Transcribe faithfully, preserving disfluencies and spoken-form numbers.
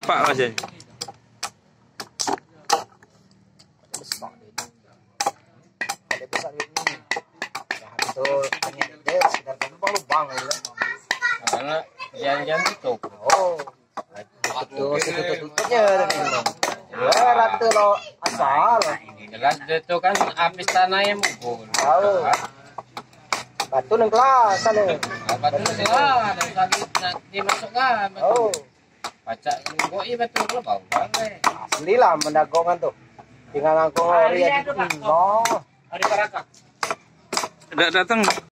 Pak Mas. Besar dia. Ada besar ini. Nah, itu dia sekitar lubang-lubang gitu. Karena jangan-jangan tutup. Oh. Itu tutup-tutupnya tadi. Ya, rata lo asal. Jelas itu kan habis tanah yang mukul. Tahu. Batu nang kelas sana. Batu lah, ada lagi nanti masuk kan. Oh. Pacak goi batu lo bau banget. Asli lah mendagongan tuh. Tinggal aku lihat. No. Hari Paraka. Tidak datang.